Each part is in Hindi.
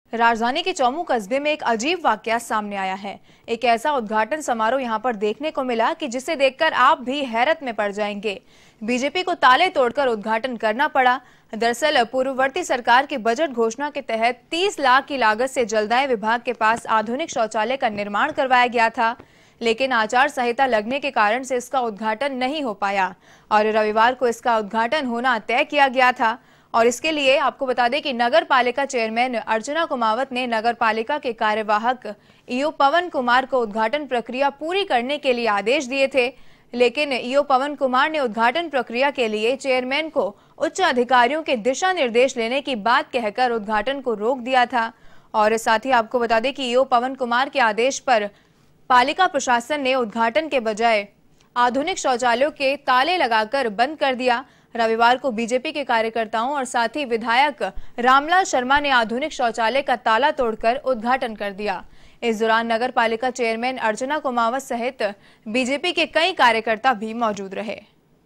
राजधानी के चौमू कस्बे में एक अजीब वाकया सामने आया है। एक ऐसा उद्घाटन समारोह यहां पर देखने को मिला कि जिसे देखकर आप भी हैरत में पड़ जाएंगे। बीजेपी को ताले तोड़कर उद्घाटन करना पड़ा। दरअसल पूर्ववर्ती सरकार की बजट घोषणा के तहत 30 लाख की लागत से जलदाय विभाग के पास आधुनिक शौचालय का निर्माण करवाया गया था, लेकिन आचार संहिता लगने के कारण से इसका उद्घाटन नहीं हो पाया और रविवार को इसका उद्घाटन होना तय किया गया था। और इसके लिए आपको बता दें कि नगर पालिका चेयरमैन अर्चना कुमावत ने नगर पालिका के कार्यवाहक ईओ पवन कुमार को उद्घाटन प्रक्रिया पूरी करने के लिए आदेश दिए थे, लेकिन ईओ पवन कुमार ने उद्घाटन प्रक्रिया के लिए चेयरमैन को उच्च अधिकारियों के दिशा निर्देश लेने की बात कहकर उद्घाटन को रोक दिया था। और साथ ही आपको बता दें कि ईओ पवन कुमार के आदेश पर पालिका प्रशासन ने उद्घाटन के बजाय आधुनिक शौचालयों के ताले लगाकर बंद कर दिया। रविवार को बीजेपी के कार्यकर्ताओं और साथ ही विधायक रामलाल शर्मा ने आधुनिक शौचालय का ताला तोड़कर उद्घाटन कर दिया। इस दौरान नगर पालिका चेयरमैन अर्चना कुमावत सहित बीजेपी के कई कार्यकर्ता भी मौजूद रहे।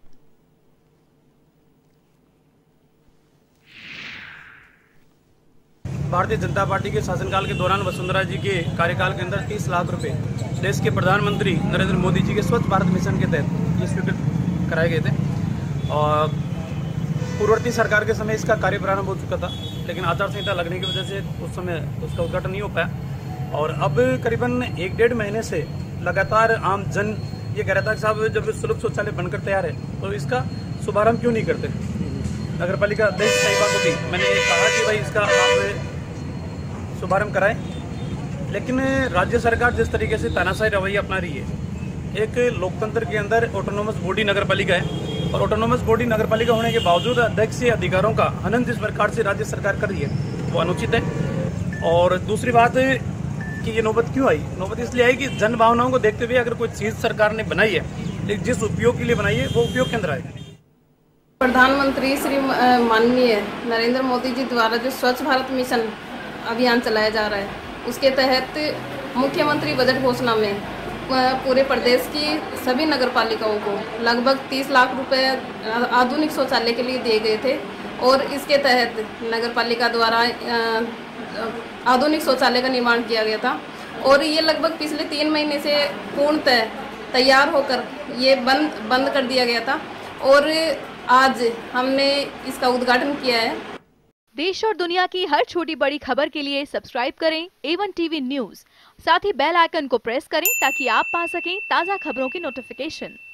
भारतीय जनता पार्टी के शासनकाल के दौरान वसुंधरा जी के कार्यकाल के अंदर 30 लाख रुपए देश के प्रधानमंत्री नरेंद्र मोदी जी के स्वच्छ भारत मिशन के तहत ये स्वीकृत कराए गए थे। और पूर्ववर्ती सरकार के समय इसका कार्य प्रारंभ हो चुका था, लेकिन आचार संहिता लगने की वजह से उस समय उसका उद्घाटन नहीं हो पाया। और अब करीबन 1-1.5 महीने से लगातार आम जन ये कह रहा था कि साहब जब सुलभ शौचालय बनकर तैयार है तो इसका शुभारंभ क्यों नहीं करते। नगर पालिका अध्यक्ष साहिबा को भी मैंने ये कहा कि भाई इसका आप शुभारंभ कराएं, लेकिन राज्य सरकार जिस तरीके से तानाशाही रवैया अपना रही है, एक लोकतंत्र के अंदर ऑटोनोमस बॉडी नगर पालिका है और ऑटोनोमस बॉडी नगर पालिका होने के बावजूद अध्यक्ष अधिकारों का हनन जिस प्रकार से राज्य सरकार कर रही है वो अनुचित है। और दूसरी बात कि ये नौबत क्यों आई, नौबत इसलिए आई कि जन भावनाओं को देखते हुए अगर कोई चीज़ सरकार ने बनाई है, लेकिन जिस उपयोग के लिए बनाई है वो उपयोग के अंदर आएगा। प्रधानमंत्री श्री माननीय नरेंद्र मोदी जी द्वारा जो स्वच्छ भारत मिशन अभियान चलाया जा रहा है, उसके तहत मुख्यमंत्री बजट घोषणा में पूरे प्रदेश की सभी नगर पालिकाओं को लगभग 30 लाख रुपए आधुनिक शौचालय के लिए दिए गए थे और इसके तहत नगर पालिका द्वारा आधुनिक शौचालय का निर्माण किया गया था और ये लगभग पिछले 3 महीने से पूर्णतः तैयार होकर ये बंद कर दिया गया था और आज हमने इसका उद्घाटन किया है। देश और दुनिया की हर छोटी बड़ी खबर के लिए सब्सक्राइब करें A1 टीवी न्यूज़, साथ ही बेल आइकन को प्रेस करें ताकि आप पा सकें ताज़ा खबरों की नोटिफिकेशन।